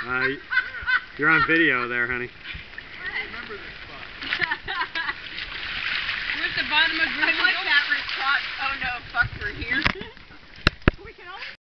You're on video there, honey. Remember this spot. We're at the bottom of Grizzly. I like that response. Oh no, fuck, we're here.